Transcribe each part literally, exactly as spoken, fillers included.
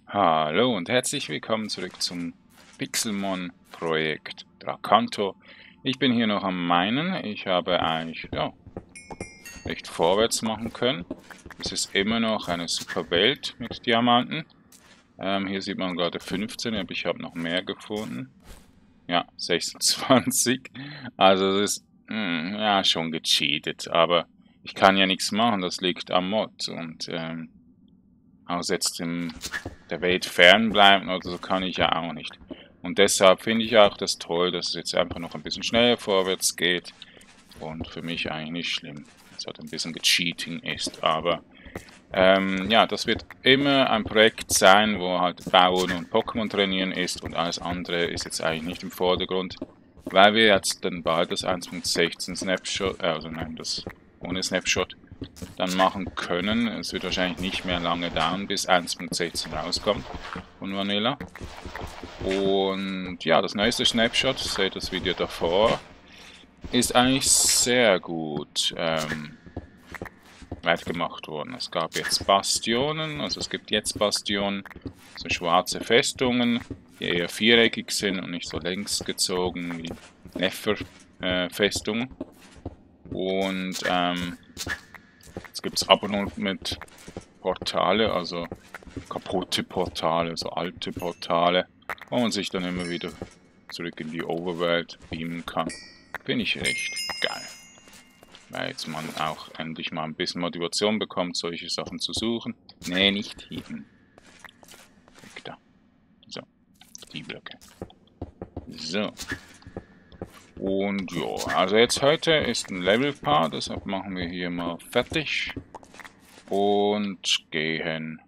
Hallo und herzlich willkommen zurück zum Pixelmon-Projekt Drakanto. Ich bin hier noch am Meinen. Ich habe eigentlich ja, recht vorwärts machen können. Es ist immer noch eine super Welt mit Diamanten. Ähm, hier sieht man gerade fünfzehn, aber ich habe noch mehr gefunden. Ja, sechsundzwanzig. Also es ist mh, ja schon gecheatet, aber ich kann ja nichts machen. Das liegt am Mod und ähm, aus jetzt dem, der Welt fernbleiben oder so kann ich ja auch nicht. Und deshalb finde ich auch das toll, dass es jetzt einfach noch ein bisschen schneller vorwärts geht und für mich eigentlich nicht schlimm, dass es halt ein bisschen gecheating ist, aber ähm, ja, das wird immer ein Projekt sein, wo halt Bauen und Pokémon trainieren ist und alles andere ist jetzt eigentlich nicht im Vordergrund, weil wir jetzt dann bald das eins Punkt sechzehn Snapshot, äh, also nein, das ohne Snapshot dann machen können. Es wird wahrscheinlich nicht mehr lange dauern, bis eins Punkt sechzehn rauskommt von Vanilla. Und ja, das neueste Snapshot, seht das Video davor, ist eigentlich sehr gut ähm, weit gemacht worden. Es gab jetzt Bastionen, also es gibt jetzt Bastionen, so schwarze Festungen, die eher viereckig sind und nicht so längs gezogen wie Nefer-Festungen. Äh, und ähm, jetzt gibt es aber nur mit Portale, also kaputte Portale, so alte Portale, wo man sich dann immer wieder zurück in die Overworld beamen kann. Finde ich recht geil. Weil jetzt man auch endlich mal ein bisschen Motivation bekommt, solche Sachen zu suchen. Nee, nicht hier. Weg da. So, die Blöcke. So. Und ja, also jetzt heute ist ein Level-Paar, deshalb machen wir hier mal fertig. Und gehen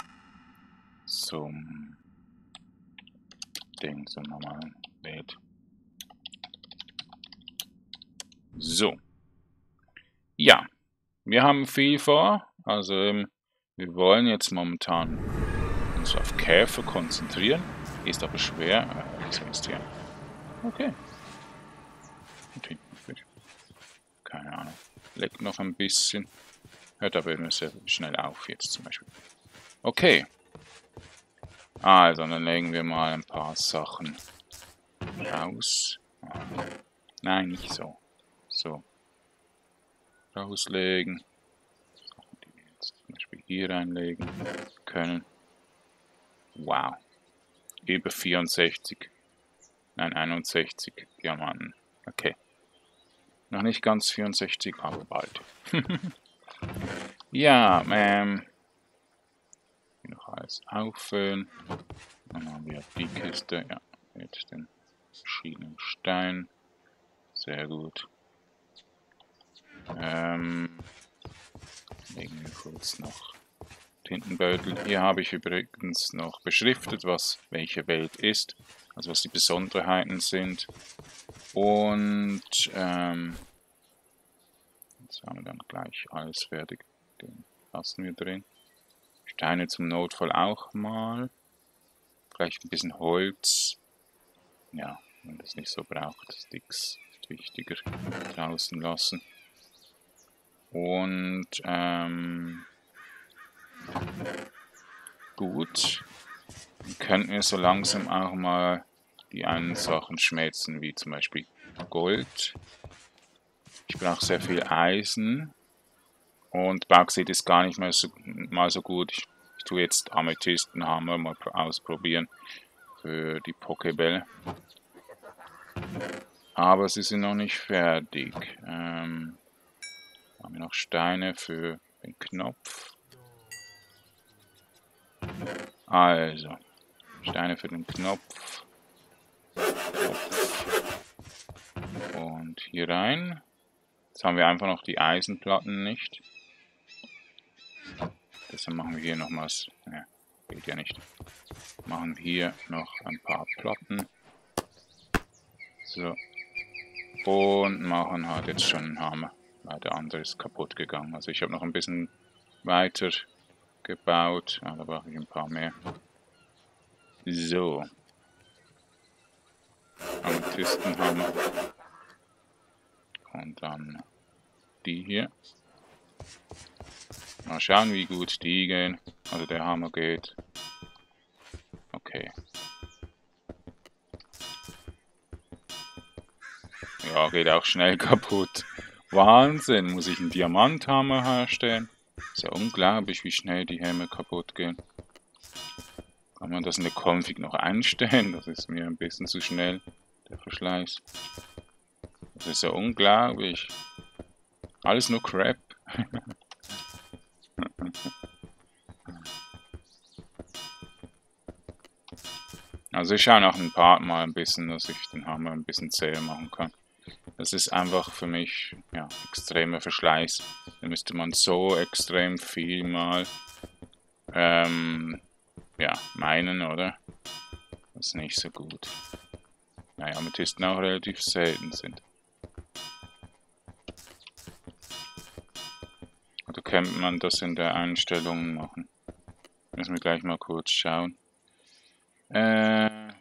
zum Ding, zum normalen Bild. So. Ja, wir haben viel vor. Also ähm, wir wollen jetzt momentan uns auf Käfer konzentrieren. Ist aber schwer. Äh, was ist hier? Okay. Und hinten wird. Keine Ahnung. Leckt noch ein bisschen. Hört aber immer sehr schnell auf jetzt zum Beispiel. Okay. Also, dann legen wir mal ein paar Sachen raus. Nein, nicht so. So. Rauslegen. Sachen, die wir jetzt zum Beispiel hier reinlegen können. Wow. Über vierundsechzig. Nein, einundsechzig Diamanten. Okay. Noch nicht ganz vierundsechzig, aber bald. Ja, ähm. Noch alles auffüllen. Dann haben wir die Kiste, ja, mit den verschiedenen Steinen. Sehr gut. Ähm, legen wir kurz noch Tintenbeutel. Hier habe ich übrigens noch beschriftet, was welche Welt ist, also was die Besonderheiten sind. Und ähm, jetzt haben wir dann gleich alles fertig. Den lassen wir drin. Steine zum Notfall auch mal. Vielleicht ein bisschen Holz. Ja, wenn das nicht so braucht. Sticks ist wichtiger. Draußen lassen. Und ähm, gut. Dann könnten wir so langsam auch mal die einen Sachen schmelzen, wie zum Beispiel Gold. Ich brauche sehr viel Eisen. Und Bauxit ist gar nicht mehr so, mal so gut. Ich, ich tue jetzt Amethystenhammer mal ausprobieren für die Pokébälle. Aber sie sind noch nicht fertig. Ähm, haben wir noch Steine für den Knopf. Also, Steine für den Knopf. Knopf. Und hier rein. Jetzt haben wir einfach noch die Eisenplatten nicht. Deshalb machen wir hier nochmals. Ja, geht ja nicht. Machen wir hier noch ein paar Platten. So. Und machen halt jetzt schon einen Hammer, weil der andere ist kaputt gegangen. Also ich habe noch ein bisschen weiter gebaut. Ja, da brauche ich ein paar mehr. So. Amethystenhammer. Und dann die hier. Mal schauen, wie gut die gehen. Also der Hammer geht. Okay. Ja, geht auch schnell kaputt. Wahnsinn, muss ich einen Diamanthammer herstellen? Ist ja unglaublich, wie schnell die Helme kaputt gehen. Kann man das in der Config noch einstellen? Das ist mir ein bisschen zu schnell, der Verschleiß. Das ist ja unglaublich. Alles nur Crap. Also ich schaue nach ein paar Mal ein bisschen, dass ich den Hammer ein bisschen zäher machen kann. Das ist einfach für mich, ja, extremer Verschleiß. Da müsste man so extrem viel mal, ähm, ja, meinen, oder? Das ist nicht so gut. Naja, Amethysten auch relativ selten sind. Oder könnte man das in der Einstellung machen? Müssen wir gleich mal kurz schauen. Äh...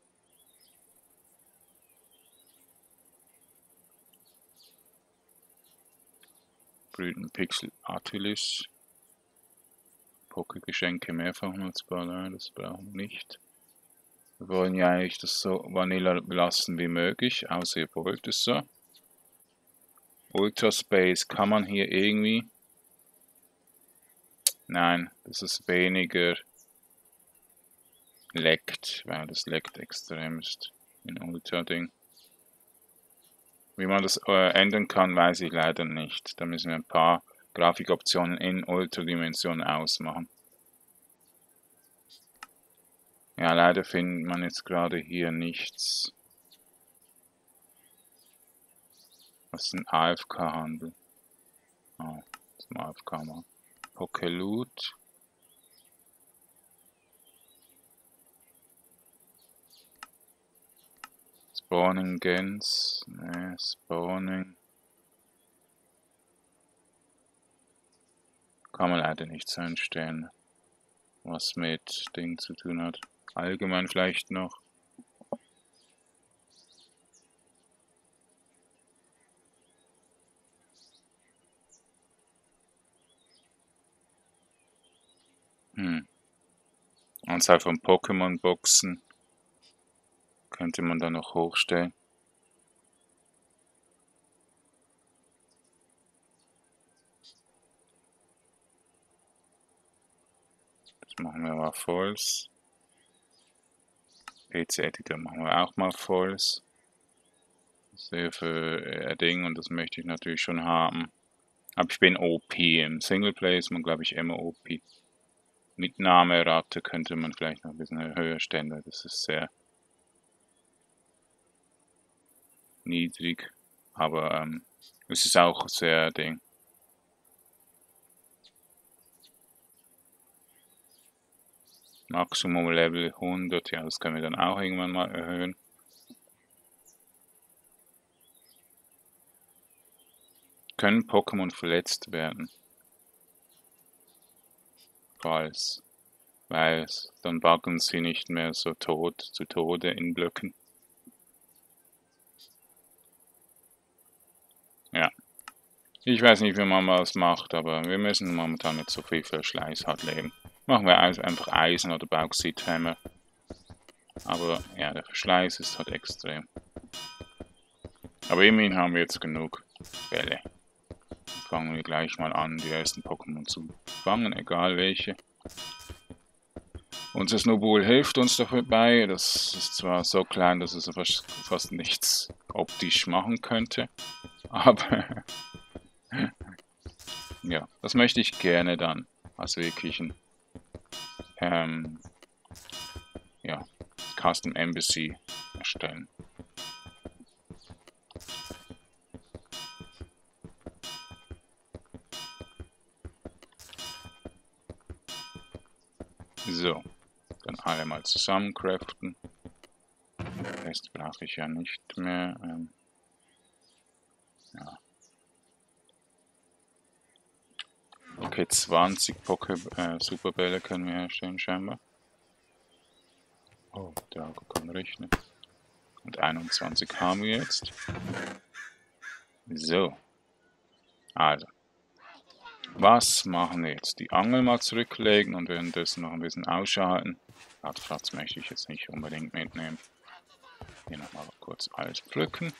Brüten Pixel Artilis. Pokégeschenke mehrfach nutzbar, nein, das brauchen wir nicht. Wir wollen ja eigentlich das so Vanilla belassen wie möglich, außer ihr wollt es so. Ultraspace kann man hier irgendwie... Nein, dass es weniger leckt, weil das leckt extremst in Ultra-Ding. Wie man das äh, ändern kann, weiß ich leider nicht. Da müssen wir ein paar Grafikoptionen in Ultra-Dimension ausmachen. Ja, leider findet man jetzt gerade hier nichts. Was ist ein A F K-Handel? Ah, das ist ein A F K mal. Pokeloot. Spawning Gens. Ne, Spawning. Kann man leider nichts einstellen, was mit Ding zu tun hat. Allgemein vielleicht noch. Hm. Anzahl von Pokémon-Boxen könnte man da noch hochstellen. Das machen wir mal False. P C-Editor machen wir auch mal False. Sehr für äh, Ding und das möchte ich natürlich schon haben. Aber ich bin O P. Im Singleplayer ist man, glaube ich, immer O P. Mitnahmerate könnte man vielleicht noch ein bisschen höher stellen, weil das ist sehr niedrig. Aber ähm, es ist auch sehr Ding. Maximum Level hundert, ja, das können wir dann auch irgendwann mal erhöhen. Können Pokémon verletzt werden? Falls. Weil dann buggen sie nicht mehr so tot zu Tode in Blöcken. Ja. Ich weiß nicht, wie man was macht, aber wir müssen momentan nicht so viel Verschleiß halt leben. Machen wir einfach Eisen oder Bauxithämmer. Aber ja, der Verschleiß ist halt extrem. Aber immerhin haben wir jetzt genug Bälle. Dann fangen wir gleich mal an, die ersten Pokémon zu fangen, egal welche. Unser Snowball hilft uns dabei. Das ist zwar so klein, dass es fast, fast nichts optisch machen könnte. Aber ja, das möchte ich gerne dann als wirklichen ähm, ja, Custom Embassy erstellen. So, dann alle mal zusammen craften. Den Rest brauche ich ja nicht mehr. Ähm, ja. Okay, zwanzig Poké äh, Superbälle können wir herstellen scheinbar. Oh, der Auge kann rechnen. Und einundzwanzig haben wir jetzt. So. Also. Was machen wir jetzt? Die Angel mal zurücklegen und währenddessen noch ein bisschen ausschalten. Radfratz möchte ich jetzt nicht unbedingt mitnehmen. Hier nochmal kurz alles pflücken.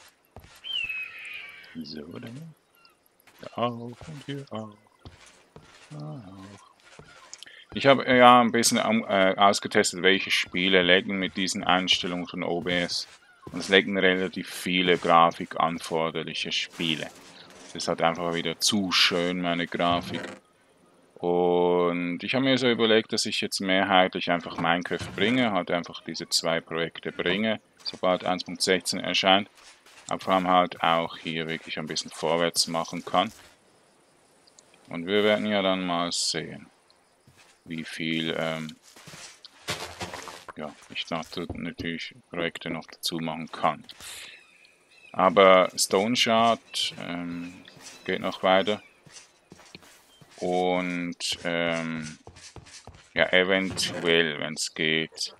So, dann. Hier auch und hier auch. auch. Ich habe ja ein bisschen äh, ausgetestet, welche Spiele lecken mit diesen Einstellungen von O B S. Und es lecken relativ viele grafikanforderliche Spiele. Das ist halt einfach wieder zu schön, meine Grafik. Und ich habe mir so überlegt, dass ich jetzt mehrheitlich einfach Minecraft bringe, halt einfach diese zwei Projekte bringe, sobald eins Punkt sechzehn erscheint. Aber vor allem halt auch hier wirklich ein bisschen vorwärts machen kann. Und wir werden ja dann mal sehen, wie viel ähm, ja, ich dachte, natürlich Projekte noch dazu machen kann. Aber Stone Shard ähm, geht noch weiter. Und ähm, ja, eventuell, wenn es geht,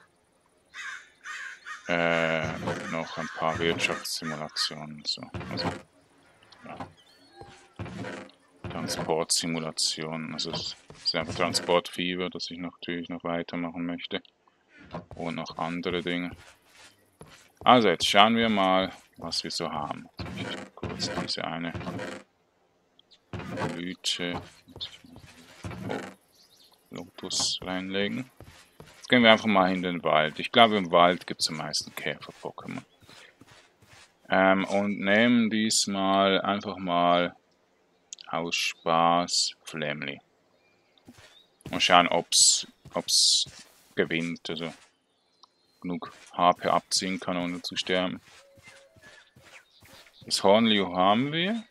äh, noch ein paar Wirtschaftssimulationen. So. Also, ja. Transportsimulationen. Also es ist einfach Transportfieber, das ich natürlich noch weitermachen möchte. Und noch andere Dinge. Also jetzt schauen wir mal, was wir so haben. Ich kurz diese eine Blüte, oh, Lotus reinlegen. Jetzt gehen wir einfach mal in den Wald. Ich glaube, im Wald gibt es am meisten Käfer-Pokémon. Ähm, und nehmen diesmal einfach mal aus Spaß Flamly. Und schauen, ob es gewinnt, also genug H P abziehen kann, ohne zu sterben. Das Hornliu haben wir.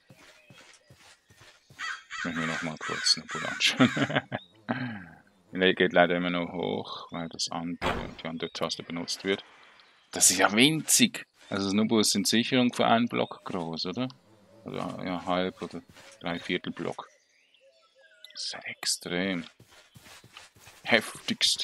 Ich möchte mir noch mal kurz eine Bull anschauen. Die geht leider immer noch hoch, weil das andere, die andere Taste benutzt wird. Das ist ja winzig. Also Snubus sind Sicherung für einen Block groß, oder? Oder ja, halb oder drei Viertel Block. Das ist ja extrem. Heftigst.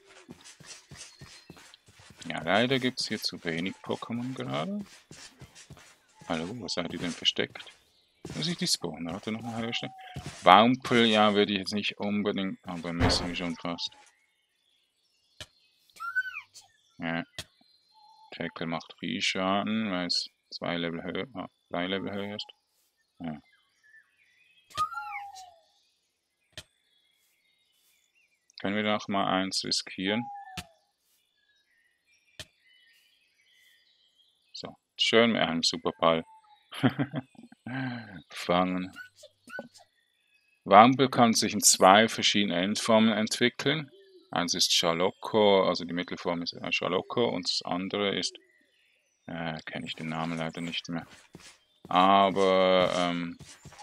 Ja, leider gibt es hier zu wenig Pokémon gerade. Hallo, was seid ihr denn versteckt? Muss ich die spawnen? Warte noch mal herstellen. Baumpel, ja, würde ich jetzt nicht unbedingt, aber müssen wir schon fast. Ja. Tackle macht viel Schaden, weil es zwei Level höher, ah, drei Level höher ist. Ja. Können wir noch mal eins riskieren? So, schön mit einem Superball. Fangen. Wampel kann sich in zwei verschiedene Endformen entwickeln. Eins ist Schalocco, also die Mittelform ist Schalocco, und das andere ist, äh, kenne ich den Namen leider nicht mehr. Aber ähm,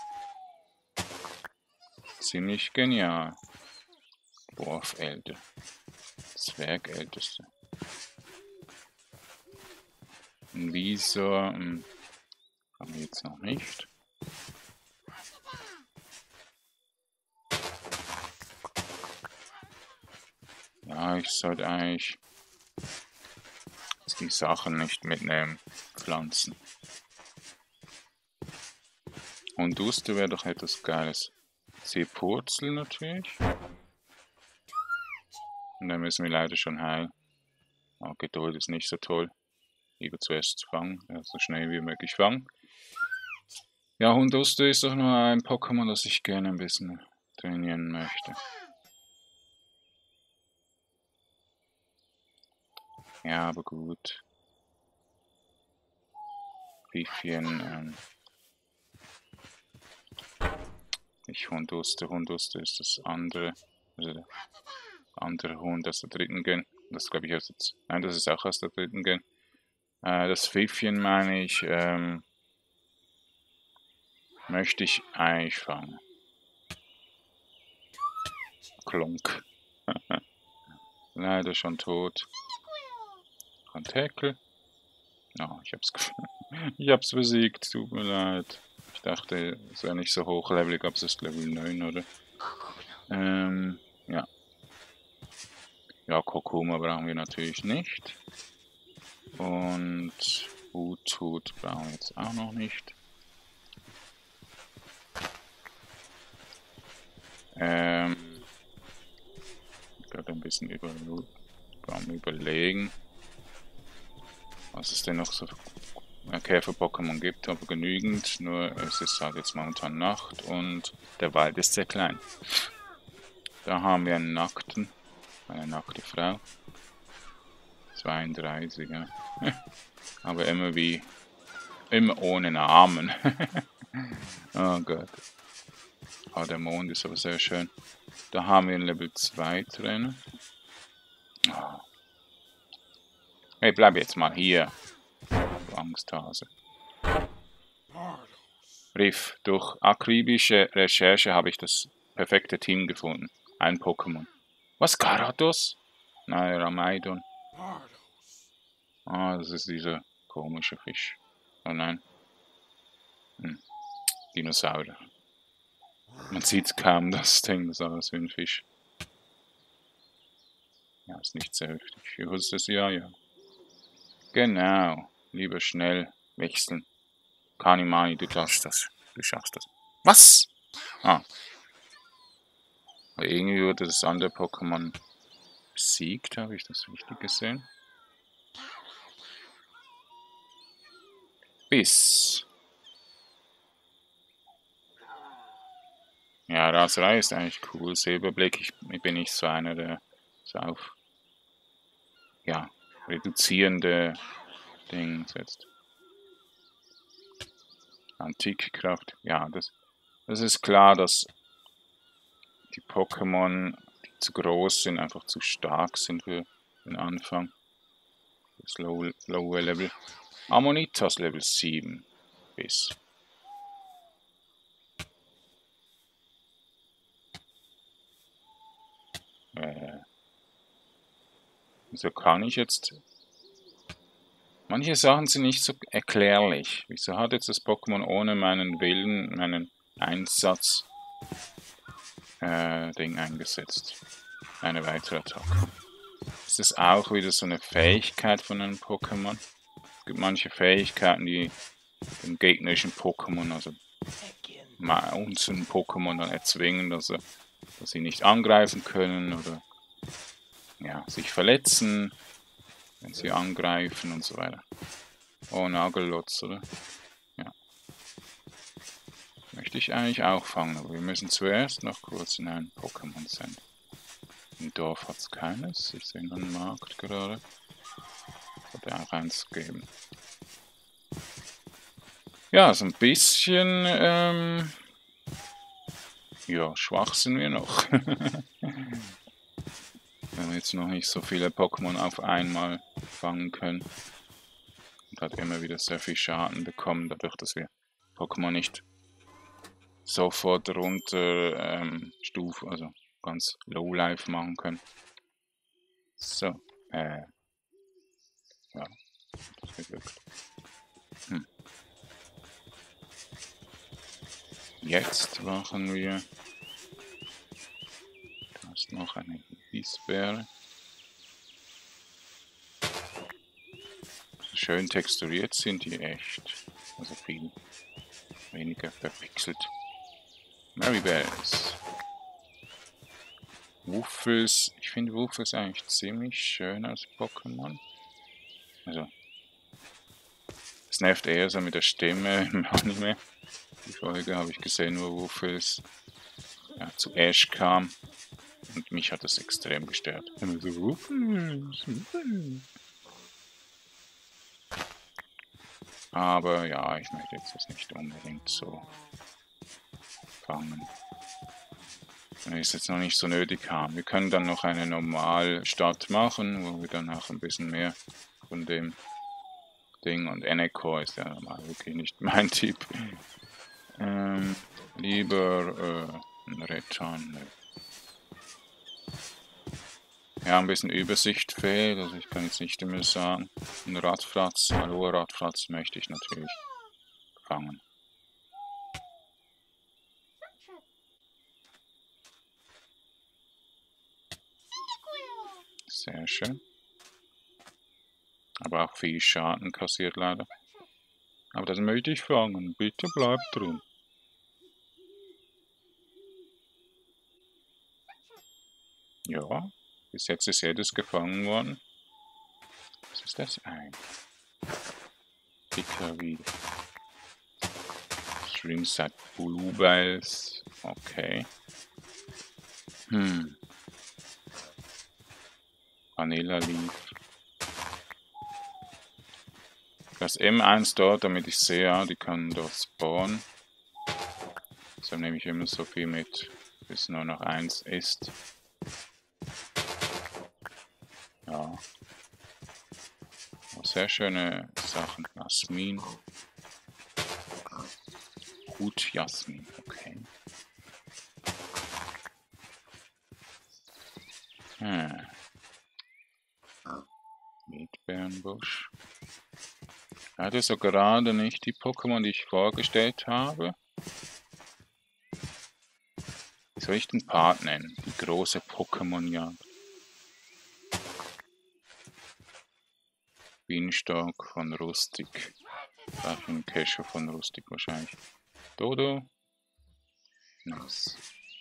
ziemlich genial. Dwarf-Elde. Zwergälteste. Ein Visor hm, haben wir jetzt noch nicht. Ja, ich sollte eigentlich die Sachen nicht mitnehmen. Pflanzen. Und Duste wäre doch etwas Geiles. Seepurzel natürlich. Und dann müssen wir leider schon heilen. Oh, Geduld ist nicht so toll. Lieber zuerst fangen, ja, so schnell wie möglich fangen. Ja, Hunduste ist doch nur ein Pokémon, das ich gerne ein bisschen trainieren möchte. Ja, aber gut. Riffchen, ähm. Nicht Hunduste, Hunduste ist das andere. Also der andere Hund aus der dritten Gen. Das glaube ich aus der, nein, das ist auch aus der dritten Gen. Äh, das Pfiffchen meine ich, ähm, möchte ich eigentlich fangen. Klonk. Leider schon tot. Tackle. Oh, ich hab's ich hab's besiegt, tut mir leid. Ich dachte, es wäre nicht so hochlevelig, aber es ist Level neun, oder? Ähm, ja. Ja, Kokuma brauchen wir natürlich nicht. Und Uthut brauchen wir jetzt auch noch nicht. Ähm, gerade ein bisschen über, am Überlegen, was es denn noch so Käfer-Pokémon gibt, aber genügend. Nur es ist halt jetzt momentan Nacht und der Wald ist sehr klein. Da haben wir einen Nackten, eine nackte Frau. zweiunddreißig, ja. Aber immer wie, immer ohne Namen. Oh Gott. Ah, der Mond ist aber sehr schön. Da haben wir einen Level zwei Trainer. Oh. Hey, bleib jetzt mal hier, du Angsthase. Riff, durch akribische Recherche habe ich das perfekte Team gefunden. Ein Pokémon. Was, Gyarados? Nein, Ramaidon. Ah, das ist dieser komische Fisch. Oh nein. Hm. Dinosaurier. Man sieht kaum das Ding, das ist alles wie ein Fisch. Ja, ist nicht sehr heftig. Wie wusste es? Ja, ja. Genau. Lieber schnell wechseln. Kanimani, du schaffst das. Du schaffst das. Was? Ah. Aber irgendwie wurde das andere Pokémon besiegt, habe ich das richtig gesehen? Biss. Ja, Raserei ist eigentlich cool. Silberblick, ich, ich bin nicht so einer, der so auf ja, reduzierende Dinge setzt. Antikkraft, ja, das, das ist klar, dass die Pokémon, die zu groß sind, einfach zu stark sind für den Anfang. Das Low, Lower Level. Ammonitas Level sieben. Bis. Äh, wieso kann ich jetzt... Manche Sachen sind nicht so erklärlich. Wieso hat jetzt das Pokémon ohne meinen Willen, meinen Einsatz äh, Ding eingesetzt? Eine weitere Attacke. Ist das auch wieder so eine Fähigkeit von einem Pokémon? Es gibt manche Fähigkeiten, die dem gegnerischen Pokémon, also unseren Pokémon dann erzwingen, dass, er, dass sie nicht angreifen können oder ja, sich verletzen, wenn sie angreifen und so weiter. Oh, Nagellotz, oder? Ja. Möchte ich eigentlich auch fangen, aber wir müssen zuerst noch kurz in ein Pokémon senden. Im Dorf hat es keines. Ich sehe einen Markt gerade. Hat er auch eins gegeben. Ja, so ein bisschen, ähm, ja, schwach sind wir noch. Wenn wir jetzt noch nicht so viele Pokémon auf einmal fangen können. Und hat immer wieder sehr viel Schaden bekommen, dadurch, dass wir Pokémon nicht sofort runter ähm, Stufe, also ganz Low Life machen können. So, äh, ja, das geglückt. Hm. Jetzt machen wir, da ist noch eine Gießbeere. Schön texturiert sind die echt, also viel weniger verpixelt. Maryberries. Wuffels, ich finde Wuffels eigentlich ziemlich schön als Pokémon. Also, es nervt eher so mit der Stimme im Anime. Die Folge habe ich gesehen, wo Wuffels ja, zu Ash kam. Und mich hat das extrem gestört. Immer so, Wuffels, Wuffels. Aber ja, ich möchte jetzt das nicht unbedingt so fangen. Wenn wir es jetzt noch nicht so nötig haben. Wir können dann noch eine Normalstadt machen, wo wir dann auch ein bisschen mehr von dem Ding, und Eneko ist ja normal wirklich nicht mein Typ. Ähm, lieber äh, ein Retan. Ja, ein bisschen Übersicht fehlt, also ich kann jetzt nicht immer sagen. Ein Radfratz, hallo Radfratz möchte ich natürlich fangen. Sehr schön. Aber auch viel Schaden kassiert leider. Aber das möchte ich fangen, bitte bleib drin. Ja, bis jetzt ist jedes gefangen worden. Was ist das? Ein dicker wie Stringset Bluebells. Okay. Hm. Vanilla Leaf. Das M eins dort, damit ich sehe, ja, die können dort spawnen. Deshalb nehme ich immer so viel mit, bis nur noch eins ist. Ja. Sehr schöne Sachen. Jasmin. Gut, Jasmin, okay. Hm. Mietbeerenbusch. Ich hatte so gerade nicht die Pokémon, die ich vorgestellt habe. Wie soll ich den Part nennen? Die große Pokémon-Jagd. Bienenstock von Rustik. Dafür ein Kescher von Rustik wahrscheinlich. Dodo. Nice.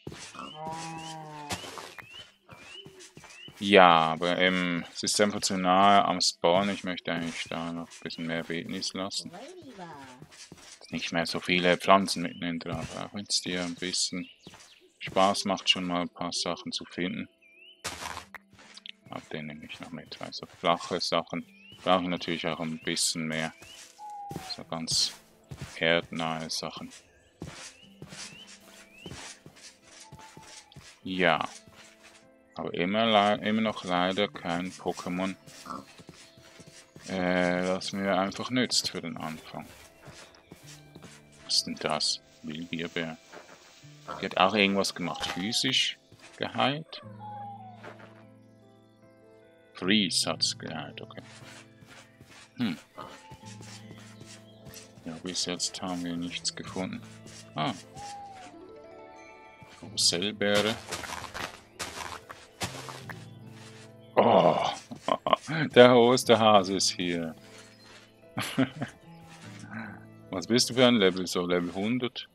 Ja, aber ähm, es ist einfach zu nahe am Spawn. Ich möchte eigentlich da noch ein bisschen mehr Wildnis lassen. Nicht mehr so viele Pflanzen mitten drauf, auch wenn es dir ein bisschen Spaß macht, schon mal ein paar Sachen zu finden. Auch den nehme ich noch mit. Also flache Sachen brauche ich natürlich auch ein bisschen mehr. So ganz erdnahe Sachen. Ja. Aber immer, immer noch leider kein Pokémon, äh, das mir einfach nützt für den Anfang. Was ist denn das? Wildbierbär. Die hat auch irgendwas gemacht. Physisch geheilt. Freeze hat es geheilt, okay. Hm. Ja, bis jetzt haben wir nichts gefunden. Ah. Sellbeere. Oh, der Osterhase ist hier. Was bist du für ein Level? So Level hundert?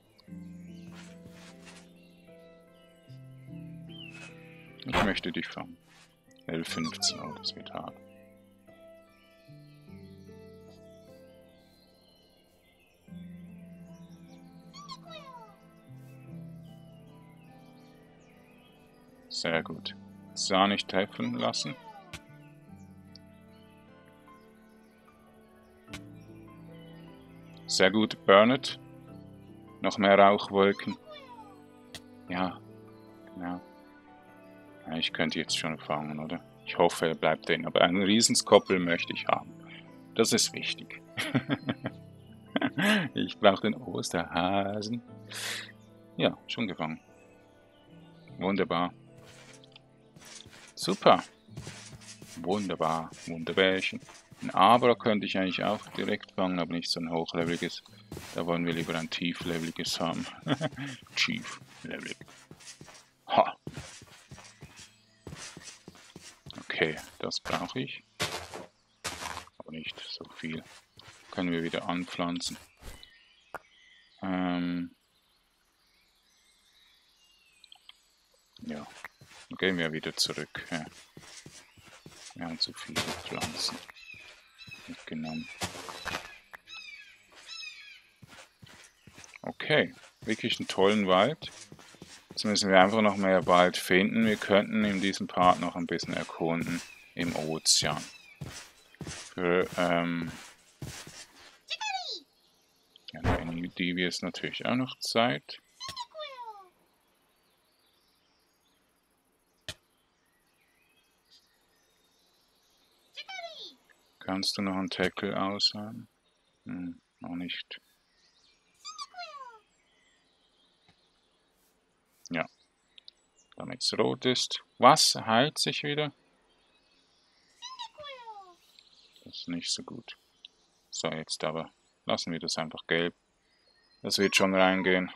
Ich möchte dich fangen. Level fünfzehn, oh, das wird hart. Sehr gut. Sah nicht treffen lassen. Sehr gut, Burnett. Noch mehr Rauchwolken. Ja, genau. Ja, ich könnte jetzt schon fangen, oder? Ich hoffe, er bleibt drin. Aber einen Riesenskoppel möchte ich haben. Das ist wichtig. Ich brauche den Osterhasen. Ja, schon gefangen. Wunderbar. Super. Wunderbar. Wunderbärchen. Ein Abra könnte ich eigentlich auch direkt fangen, aber nicht so ein hochleveliges. Da wollen wir lieber ein tiefleveliges haben. Tieflevelig. Ha. Okay, das brauche ich. Aber nicht so viel. Können wir wieder anpflanzen. Ähm ja, dann gehen wir wieder zurück. Ja. Wir haben zu viele Pflanzen mitgenommen. Okay, wirklich einen tollen Wald. Jetzt müssen wir einfach noch mehr Wald finden. Wir könnten in diesem Part noch ein bisschen erkunden im Ozean. Für ähm, ja, in die ist natürlich auch noch Zeit. Kannst du noch einen Tackle aushaben? Hm, noch nicht. Ja, damit es rot ist. Was? Heilt sich wieder? Das ist nicht so gut. So, jetzt aber lassen wir das einfach gelb. Das wird schon reingehen.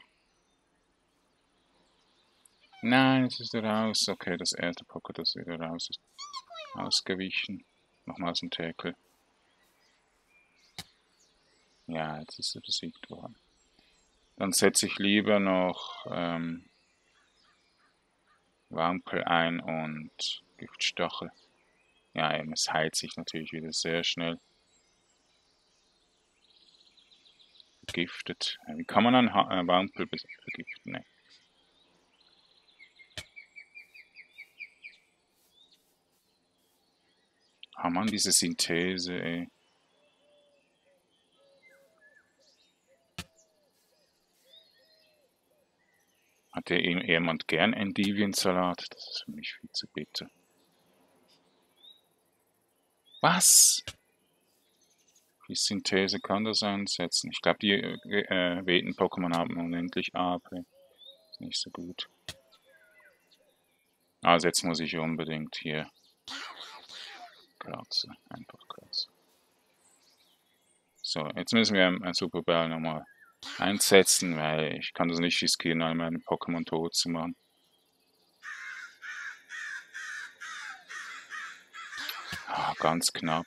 Nein, es ist raus. Okay, das erste Poké, das wieder raus ist. Ausgewichen. Nochmals ein Tackle. Ja, jetzt ist er besiegt worden. Dann setze ich lieber noch ähm, Wampel ein und Giftstachel. Ja, eben, es heilt sich natürlich wieder sehr schnell. Vergiftet. Wie kann man einen ha äh, Wampel vergiften? Ne. Ah man, diese Synthese, ey. Hat ja jemand gern Endiviensalat? Das ist für mich viel zu bitter. Was? Die Synthese kann das einsetzen. Ich glaube, die äh, Weten-Pokémon haben unendlich A P. Ist nicht so gut. Also jetzt muss ich unbedingt hier kratzen. Einfach kratzen. So, jetzt müssen wir einen Superball nochmal einsetzen, weil ich kann das nicht riskieren, all meine Pokémon tot zu machen. Ah, ganz knapp.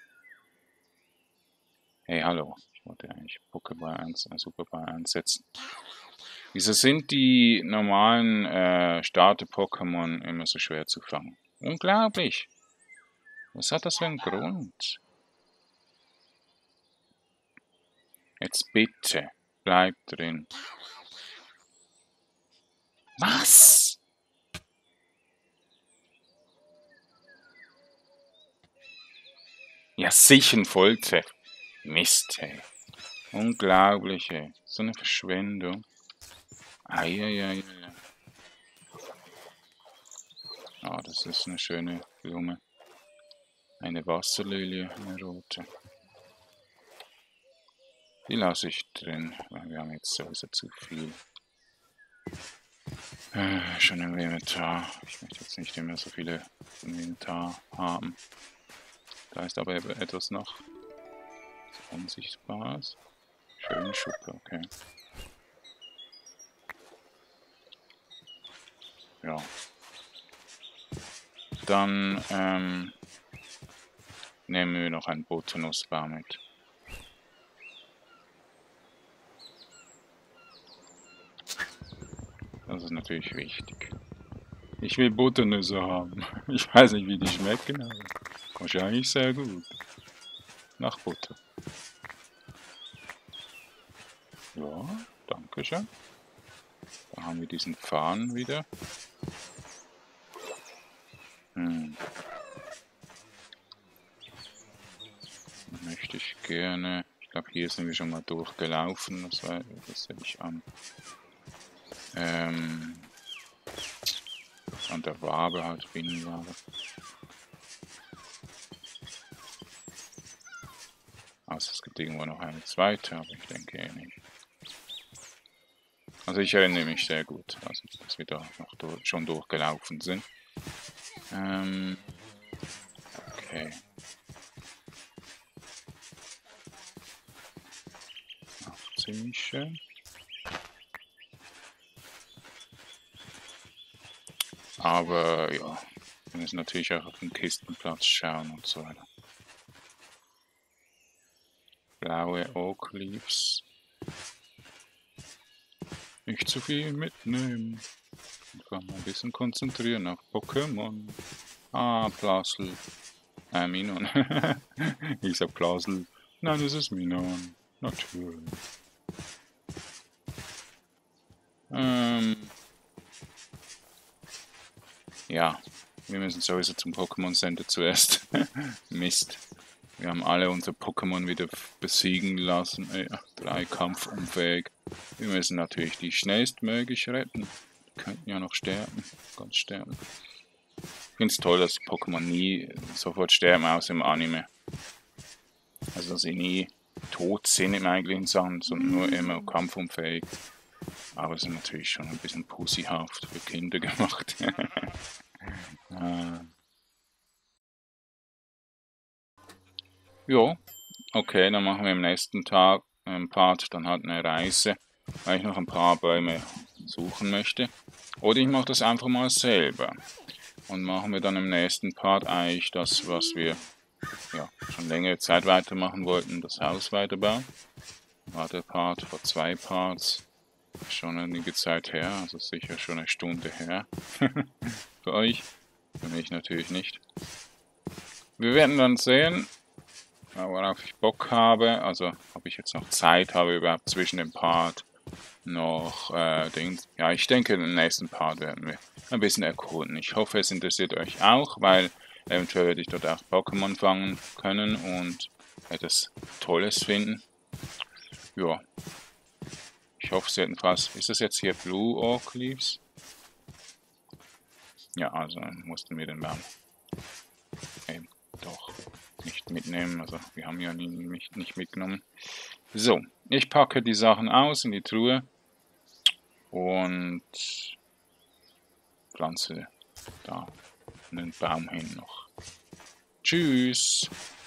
Hey, hallo. Ich wollte eigentlich Pokéball eins, äh, Superball einsetzen. Wieso sind die normalen äh, Starter-Pokémon immer so schwer zu fangen? Unglaublich. Was hat das für einen Grund? Jetzt bitte, bleib drin. Was? Ja, sicher ein Volltreffer. Mist, hey. Unglaublich, ey. So eine Verschwendung. Eieiei. Ah, das ist eine schöne Blume. Eine Wasserlilie, eine rote. Die lasse ich drin, weil wir haben jetzt sowieso zu viel. Äh, schon im Inventar. Ich möchte jetzt nicht immer so viele im Inventar haben. Da ist aber etwas noch Unsichtbares. Schöne Schuppe, okay. Ja. Dann ähm, nehmen wir noch einen Botanussbaum mit. Das ist natürlich wichtig. Ich will Butternüsse haben. Ich weiß nicht, wie die schmecken, aber wahrscheinlich sehr gut. Nach Butter. Ja, danke schön. Da haben wir diesen Farn wieder. Hm. Möchte ich gerne. Ich glaube, hier sind wir schon mal durchgelaufen. Das, war, das sehe ich an. Ähm, an der Wabe halt, Binnenwabe. Also es gibt irgendwo noch eine zweite, aber ich denke eh nicht. Also ich erinnere mich sehr gut, also dass wir da noch durch, schon durchgelaufen sind. Ähm, okay. Auch ziemlich schön. Aber ja, wir müssen natürlich auch auf den Kistenplatz schauen und so weiter. Blaue Oak Leaves. Nicht zu viel mitnehmen. Einfach mal ein bisschen konzentrieren auf Pokémon. Ah, Plasl. Äh, Minon. Ich sag Plasl. Nein, das ist Minon. Natürlich. Ähm. Ja, wir müssen sowieso zum Pokémon Center zuerst. Mist. Wir haben alle unsere Pokémon wieder besiegen lassen. Ja, drei kampfunfähig. Wir müssen natürlich die schnellstmöglich retten. Die könnten ja noch sterben. Ganz sterben. Ich finde es toll, dass Pokémon nie sofort sterben, außer im Anime. Also, dass sie nie tot sind im eigentlichen Sinn, sondern nur immer kampfunfähig. Aber es ist natürlich schon ein bisschen pussyhaft für Kinder gemacht. äh. Ja, okay, dann machen wir am nächsten Tag ein Part dann halt eine Reise, weil ich noch ein paar Bäume suchen möchte. Oder ich mache das einfach mal selber. Und machen wir dann im nächsten Part eigentlich das, was wir ja, schon längere Zeit weitermachen wollten, das Haus weiterbauen. War der Part vor zwei Parts. Schon einige Zeit her, also sicher schon eine Stunde her. Für euch, für mich natürlich nicht. Wir werden dann sehen, worauf ich Bock habe, also ob ich jetzt noch Zeit habe überhaupt zwischen dem Part noch äh, Dings. Ja, ich denke, im nächsten Part werden wir ein bisschen erkunden. Ich hoffe, es interessiert euch auch, weil eventuell werde ich dort auch Pokémon fangen können und etwas Tolles finden. Ja. Ich hoffe es jedenfalls. Ist das jetzt hier Blue Oak Leaves? Ja, also mussten wir den Baum eben doch nicht mitnehmen. Also wir haben ja nie, nicht, nicht mitgenommen. So, ich packe die Sachen aus in die Truhe und pflanze da einen Baum hin noch. Tschüss!